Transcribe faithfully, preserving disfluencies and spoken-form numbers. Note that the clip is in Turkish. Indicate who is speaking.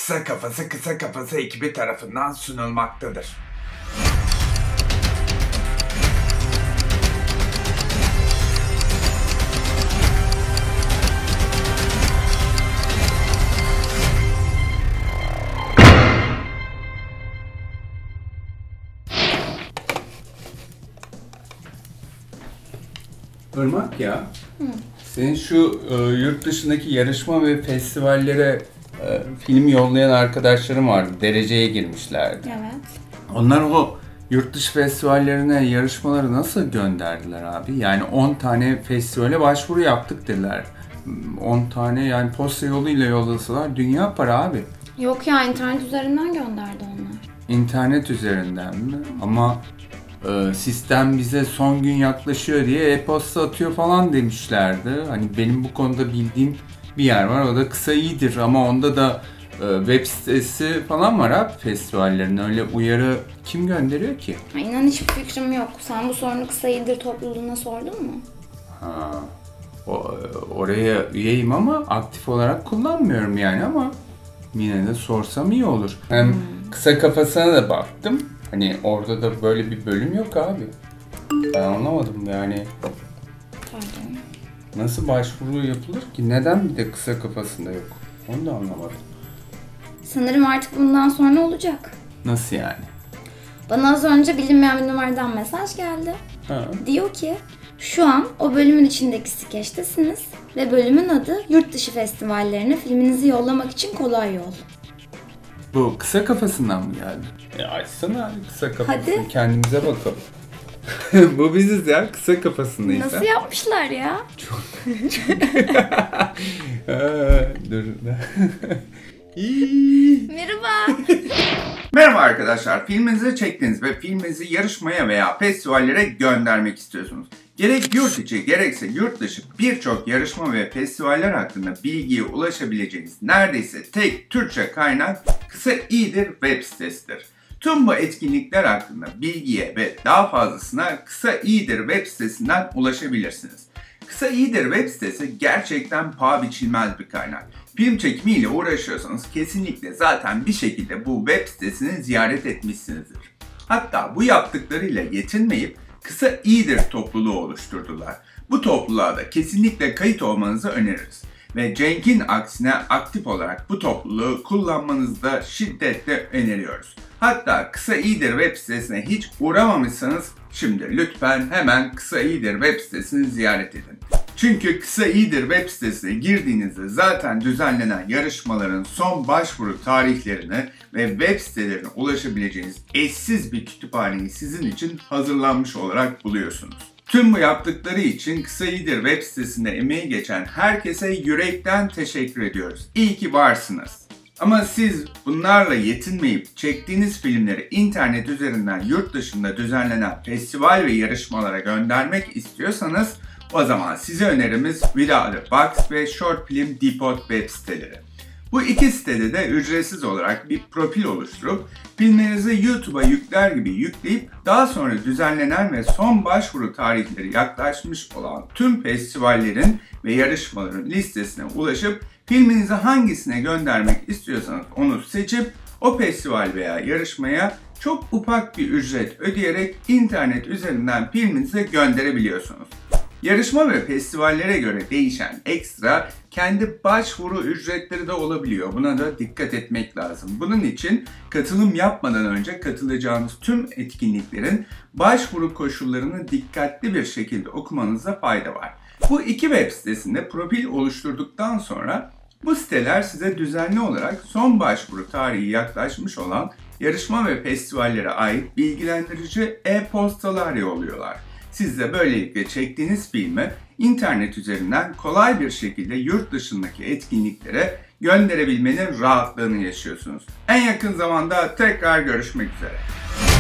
Speaker 1: Kısa Kafası Kısa Kafası ekibi tarafından sunulmaktadır.
Speaker 2: Irmak ya, Hı. senin şu e, yurt dışındaki yarışma ve festivallere e, film yollayan arkadaşlarım vardı. Dereceye girmişlerdi.
Speaker 3: Evet.
Speaker 2: Onlar o yurt dışı festivallerine yarışmaları nasıl gönderdiler abi? Yani on tane festivale başvuru yaptık dediler. on tane yani posta yoluyla yollasalar dünya para abi.
Speaker 3: Yok ya, internet üzerinden gönderdi onlar.
Speaker 2: İnternet üzerinden mi? Ama e, sistem bize son gün yaklaşıyor diye e-posta atıyor falan demişlerdi. Hani benim bu konuda bildiğim bir yer var. O da Kısa İyidir ama onda da e, web sitesi falan var abi festivallerin. Öyle uyarı kim gönderiyor ki?
Speaker 3: Ha, inan hiçbir fikrim yok. Sen bu sorunu Kısa İyidir topluluğuna sordun mu?
Speaker 2: Ha, o, oraya üyeyim ama aktif olarak kullanmıyorum yani ama yine de sorsam iyi olur. Hem hmm. Kısa Kafasına da baktım. Hani orada da böyle bir bölüm yok abi. Ben anlamadım yani.
Speaker 3: Pardon.
Speaker 2: Nasıl başvuru yapılır ki? Neden bir de Kısa Kafasında yok? Onu da anlamadım.
Speaker 3: Sanırım artık bundan sonra olacak.
Speaker 2: Nasıl yani?
Speaker 3: Bana az önce bilinmeyen bir numaradan mesaj geldi.
Speaker 2: Ha.
Speaker 3: Diyor ki şu an o bölümün içindeki skeçtesiniz ve bölümün adı yurt dışı festivallerine filminizi yollamak için kolay yol.
Speaker 2: Bu Kısa Kafasından mı geldi? E açsana abi Kısa Kafasını.
Speaker 3: Hadi.
Speaker 2: Kendimize bakalım. Bu biziz ya, Kısa Kafasındayız.
Speaker 3: Nasıl yapmışlar ya?
Speaker 2: Çok. Dur.
Speaker 3: Merhaba.
Speaker 1: Merhaba arkadaşlar. Filminizi çektiniz ve filminizi yarışmaya veya festivallere göndermek istiyorsunuz. Gerek yurt içi gerekse yurt dışı birçok yarışma ve festivaller hakkında bilgiye ulaşabileceğiniz neredeyse tek Türkçe kaynak Kısa İyidir web sitesidir. Tüm bu etkinlikler hakkında bilgiye ve daha fazlasına Kısa İyidir web sitesinden ulaşabilirsiniz. Kısa İyidir web sitesi gerçekten paha biçilmez bir kaynak. Film çekimiyle uğraşıyorsanız kesinlikle zaten bir şekilde bu web sitesini ziyaret etmişsinizdir. Hatta bu yaptıklarıyla yetinmeyip Kısa İyidir topluluğu oluşturdular. Bu topluluğa da kesinlikle kayıt olmanızı öneririz. Ve Cenk'in aksine aktif olarak bu topluluğu kullanmanızı da şiddetle öneriyoruz. Hatta Kısa İyidir web sitesine hiç uğramamışsanız şimdi lütfen hemen Kısa İyidir web sitesini ziyaret edin. Çünkü Kısa İyidir web sitesine girdiğinizde zaten düzenlenen yarışmaların son başvuru tarihlerini ve web sitelerine ulaşabileceğiniz eşsiz bir kütüphaneyi sizin için hazırlanmış olarak buluyorsunuz. Tüm bu yaptıkları için Kısa İyidir web sitesinde emeği geçen herkese yürekten teşekkür ediyoruz. İyi ki varsınız. Ama siz bunlarla yetinmeyip çektiğiniz filmleri internet üzerinden yurt dışında düzenlenen festival ve yarışmalara göndermek istiyorsanız o zaman size önerimiz Without a Box ve Short Film Depot web siteleri. Bu iki sitede de ücretsiz olarak bir profil oluşturup filmlerinizi YouTube'a yükler gibi yükleyip daha sonra düzenlenen ve son başvuru tarihleri yaklaşmış olan tüm festivallerin ve yarışmaların listesine ulaşıp filminizi hangisine göndermek istiyorsanız onu seçip o festival veya yarışmaya çok ufak bir ücret ödeyerek internet üzerinden filminizi gönderebiliyorsunuz. Yarışma ve festivallere göre değişen ekstra kendi başvuru ücretleri de olabiliyor. Buna da dikkat etmek lazım. Bunun için katılım yapmadan önce katılacağınız tüm etkinliklerin başvuru koşullarını dikkatli bir şekilde okumanızda fayda var. Bu iki web sitesinde profil oluşturduktan sonra bu siteler size düzenli olarak son başvuru tarihi yaklaşmış olan yarışma ve festivallere ait bilgilendirici e-postalar yolluyorlar. Siz de böylelikle çektiğiniz filmi internet üzerinden kolay bir şekilde yurt dışındaki etkinliklere gönderebilmenin rahatlığını yaşıyorsunuz. En yakın zamanda tekrar görüşmek üzere.